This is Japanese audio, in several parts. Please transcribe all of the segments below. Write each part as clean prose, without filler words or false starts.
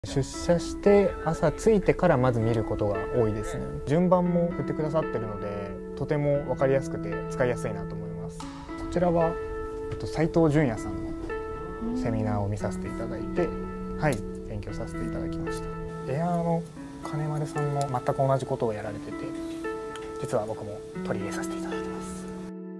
出社して朝着いてからまず見ることが多いですね。順番も振ってくださってるのでとても分かりやすくて使いやすいなと思います。こちらは斉藤純也さんのセミナーを見させていただいて、はい、勉強させていただきました。エアーの金丸さんも全く同じことをやられてて、実は僕も取り入れさせていただいてます。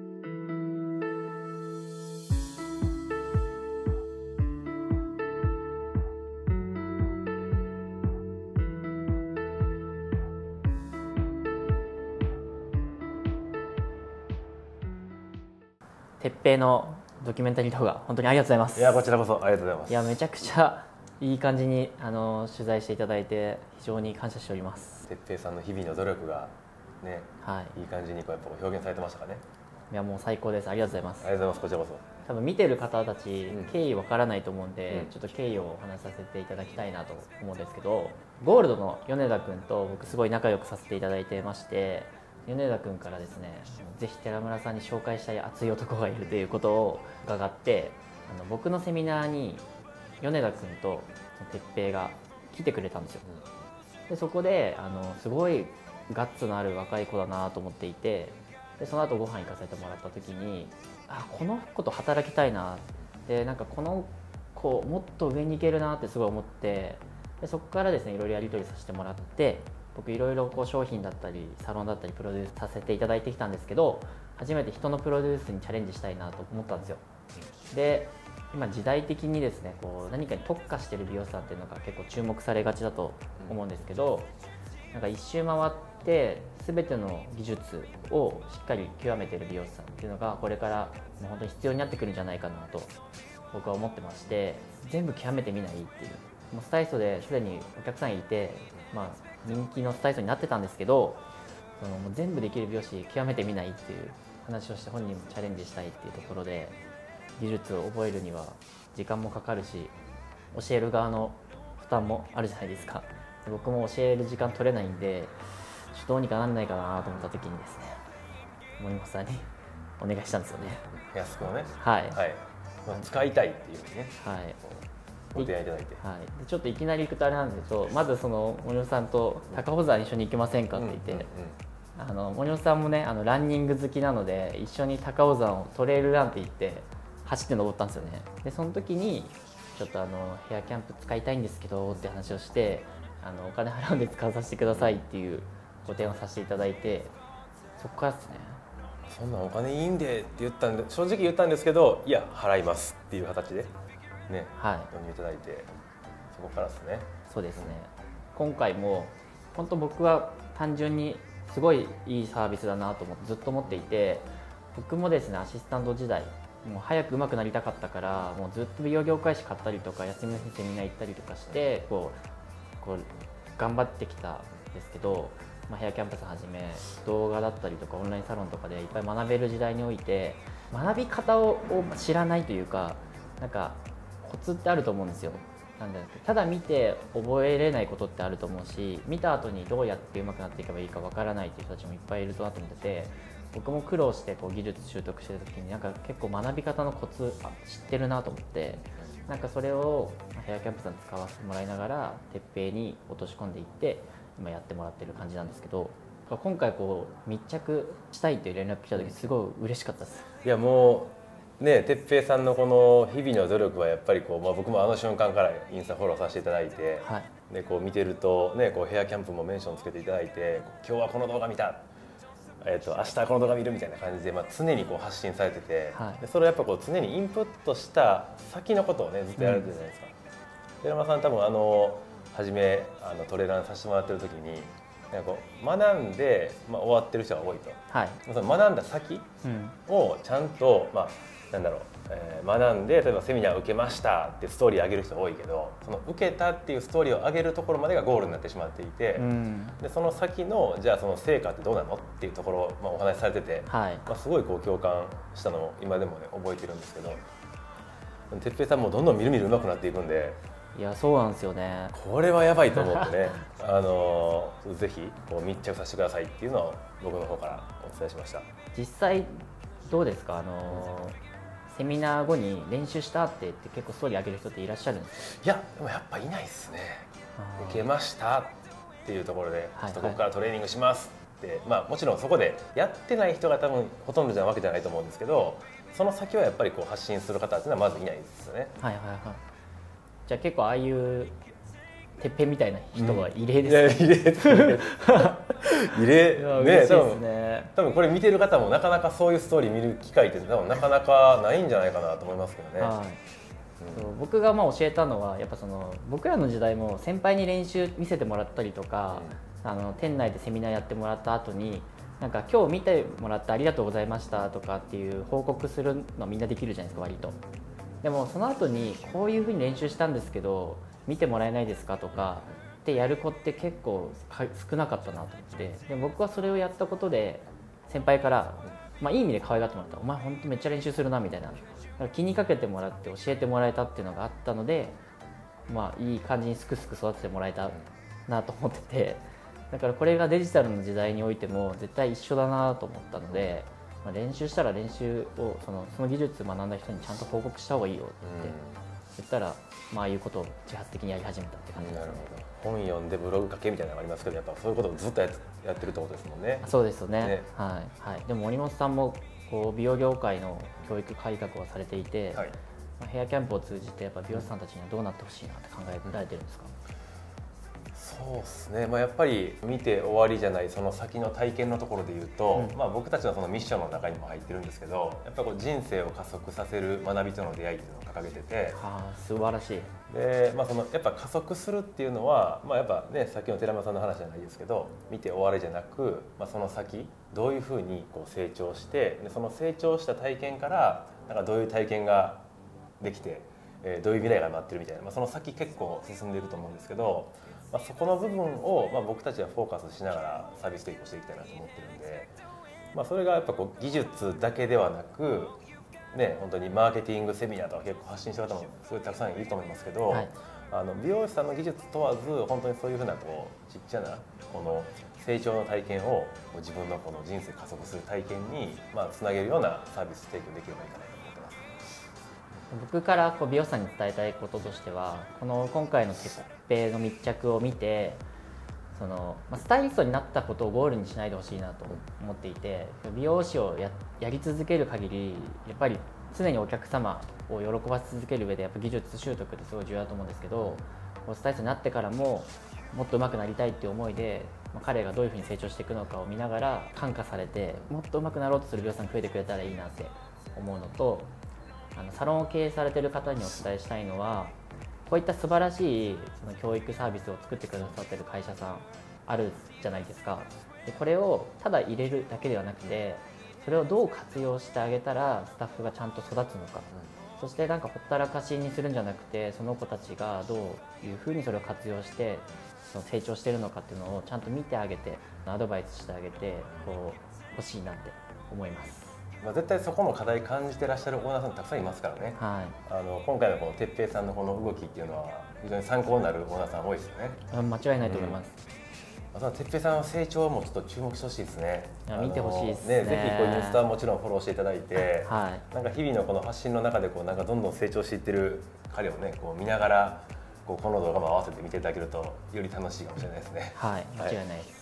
鉄平のドキュメンタリー動画、本当にありがとうございます。 いや、こちらこそありがとうございます。 いや、めちゃくちゃいい感じに取材していただいて非常に感謝しております。 鉄平さんの日々の努力がね、はい、いい感じにこうやっぱ表現されてましたかね。 いや、もう最高です。ありがとうございます。 ありがとうございます。こちらこそ。 多分見てる方たち、経緯わからないと思うんで、ちょっと経緯をお話しさせていただきたいなと思うんですけど、ゴールドの米田君と僕すごい仲良くさせていただいてまして、米田君からですね、ぜひ寺村さんに紹介したい熱い男がいるということを伺って、僕のセミナーに米田君と鉄平が来てくれたんですよ。でそこですごいガッツのある若い子だなと思っていて、でその後ご飯行かせてもらった時に、この子と働きたいなって、なんかこの子もっと上に行けるなってすごい思って、でそこからですねいろいろやり取りさせてもらって、僕いろいろこう商品だったりサロンだったりプロデュースさせていただいてきたんですけど、初めて人のプロデュースにチャレンジしたいなと思ったんですよ。で今時代的にですね、こう何かに特化してる美容師さんっていうのが結構注目されがちだと思うんですけど、なんか一周回って全ての技術をしっかり極めてる美容師さんっていうのがこれからもう本当に必要になってくるんじゃないかなと僕は思ってまして、全部極めてみないっていう、もうスタイリストですでにお客さんいて、人気のスタイリストになってたんですけど、もう全部できる美容師極めてみないっていう話をして、本人もチャレンジしたいっていうところで、技術を覚えるには時間もかかるし、教える側の負担もあるじゃないですか。僕も教える時間取れないんで、どうにかなんないかなと思った時にですね、森本さんにお願いしたんですよね。 安くをね、 はい、 はい、使いたいっていうね、 はい、 ご提案いただいて、 はい、ちょっといきなり行くとあれなんですけど、まずその森本さんと高尾山一緒に行きませんかって言って、森本さんもねランニング好きなので、一緒に高尾山をトレイルランって言って走って登ったんですよね。でその時にちょっとヘアキャンプ使いたいんですけどって話をして、お金払うんで使わさせてくださいっていうご提案をさせていただいて、そこからですね。 そんなお金いいんでって言ったんで、正直言ったんですけど、いや払いますっていう形でね、 はい、 読みいただいて、そこからですね。 そうですね。今回も本当僕は単純にすごいいいサービスだなと思ってずっと思っていて、僕もですねアシスタント時代もう早く上手くなりたかったから、もうずっと美容業界誌買ったりとか休みの日セミナー行ったりとかしてこう頑張ってきたんですけど、ヘアキャンプさんはじめ動画だったりとかオンラインサロンとかでいっぱい学べる時代において、学び方を知らないというか、なんかコツってあると思うんですよ。なんだっけ、ただ見て覚えれないことってあると思うし、見た後にどうやって上手くなっていけばいいかわからないっていう人たちもいっぱいいるとなと思ってて、僕も苦労して技術習得してる時になんか結構学び方のコツ知ってるなと思って、なんかそれをヘアキャンプさん使わせてもらいながら鉄平に落とし込んでいって今やってもらってる感じなんですけど、今回密着したいという連絡来た時すごい嬉しかったです。 いやもうね、鉄平さんのこの日々の努力はやっぱり僕も瞬間からインスタフォローさせていただいて、はい、で見てるとね、ヘアキャンプもメンションつけていただいて、今日はこの動画見た、明日この動画見るみたいな感じで、常に発信されてて、はい、でそれをやっぱ常にインプットした先のことをねずっとやられてるじゃないですか。寺間さん多分初めトレーラーさせてもらってる時に学んで、終わってる人が多いと、はい、その学んだ先をちゃんと、学んで例えばセミナーを受けましたってストーリー上げる人多いけど、その受けたっていうストーリーを上げるところまでがゴールになってしまっていて、でその先のじゃあその成果ってどうなのっていうところを、お話しされてて、はい、すごい共感したのを今でもね覚えてるんですけど、哲平さんもどんどんみるみる上手くなっていくんで。 いや、そうなんですよね。 これはやばいと思ってねぜひ密着させてくださいっていうのを僕の方からお伝えしました。 実際どうですか、 セミナー後に練習したって言って結構ストーリー上げる人っていらっしゃるんですか？ いやでもやっぱいないですね。受けましたっていうところで、ちょっとここからトレーニングしますって、まあもちろんそこでやってない人が多分ほとんどじゃわけじゃないと思うんですけど、その先はやっぱりこう発信する方っていうのはまずいないですよね。 はいはいはい。じゃあ結構ああいうてっぺんみたいな人は異例ですね。 異例ね。多分これ見てる方もなかなかそういうストーリー見る機会って多分なかなかないんじゃないかなと思いますけどね。はい、 僕がまあ教えたのはやっぱその僕らの時代も先輩に練習見せてもらったりとか、店内でセミナーやってもらった後になんか今日見てもらってありがとうございましたとかっていう報告するのみんなできるじゃないですか割と。でもその後にこういうふうに練習したんですけど見てもらえないですかとかってやる子って結構少なかったなと思って、で僕はそれをやったことで先輩から、まあ、いい意味で可愛がってもらった「お前本当めっちゃ練習するな」みたいな、だから気にかけてもらって教えてもらえたっていうのがあったので、まあ、いい感じにすくすく育ててもらえたなと思ってて、だからこれがデジタルの時代においても絶対一緒だなと思ったので、まあ、練習したら練習をその技術学んだ人にちゃんと報告した方がいいよって言ったら、まああいうことを自発的にやり始めたって感じですね。 なるほど。本読んでブログ書けみたいなのがありますけど、やっぱそういうことをずっとやってるってことですもんね。 そうですよね。はいはい。でも森本さんもこう美容業界の教育改革をされていて、はい、ヘアキャンプを通じてやっぱ美容師さんたちにはどうなってほしいなって考えられてるんですか？ そうですね、まあ、やっぱり見て終わりじゃないその先の体験のところで言うと、まあ、僕たちのそのミッションの中にも入ってるんですけど、やっぱりこう人生を加速させる学びとの出会いっていうのを掲げてて、 素晴らしい。 で、まあ、そのやっぱ加速するっていうのは、まあ、やっぱねさっきの寺山さんの話じゃないですけど見て終わりじゃなく、まあ、その先どういうふうにこう成長してでその成長した体験からなんかどういう体験ができて、どういう未来が待ってるみたいな、まあ、その先結構進んでいると思うんですけど、まあ、そこの部分を、まあ、僕たちはフォーカスしながらサービス提供していきたいなと思ってるんで、まあ、それがやっぱこう技術だけではなく、ね、本当にマーケティングセミナーとか結構発信してる方もすごいたくさんいると思いますけど、はい、美容師さんの技術問わず本当にそういうふうなこうちっちゃなこの成長の体験を自分のこの人生加速する体験にまあつなげるようなサービス提供できればいいかなと思ってます。 僕からこう美容師さんに伝えたいこととしては、この今回の鉄平の密着を見てその、スタイリストになったことをゴールにしないでほしいなと思っていて、美容師をやり続ける限りやっぱり常にお客様を喜ばせ続ける上でやっぱ技術習得ってすごい重要だと思うんですけど、スタイリストになってからももっと上手くなりたいっていう思いで、彼がどういうふうに成長していくのかを見ながら感化されてもっと上手くなろうとする美容師さんが増えてくれたらいいなって思うのと、サロンを経営されている方にお伝えしたいのは、こういった素晴らしいその教育サービスを作ってくださっている会社さんあるじゃないですか。でこれをただ入れるだけではなくて、それをどう活用してあげたらスタッフがちゃんと育つのか、そしてなんかほったらかしにするんじゃなくて、その子たちがどういうふうにそれを活用してその成長しているのかっていうのをちゃんと見てあげてアドバイスしてあげて欲しいなって思います。 絶対そこの課題感じてらっしゃるオーナーさんたくさんいますからね、はい、今回のこの哲平さんのこの動きっていうのは非常に参考になるオーナーさん多いですよね。 間違いないと思います。 哲平さんの成長もちょっと注目してほしいですね。 見てほしいですね。 ぜひこうインスタはもちろんフォローしていただいて、はい、なんか日々のこの発信の中でこうなんかどんどん成長していってる彼をねこう見ながらこの動画も合わせて見ていただけるとより楽しいかもしれないですね。 はい、間違いないです。